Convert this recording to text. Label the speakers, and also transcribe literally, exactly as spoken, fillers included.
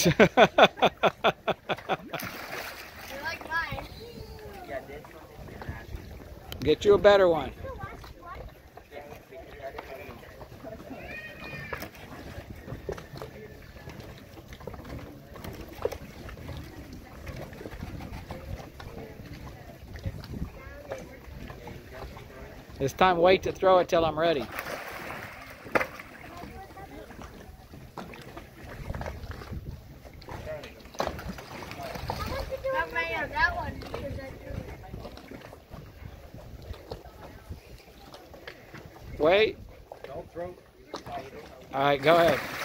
Speaker 1: You like mine? Get you a better one. This time, wait to throw it till I'm ready. Wait. Don't throw. All right, go ahead.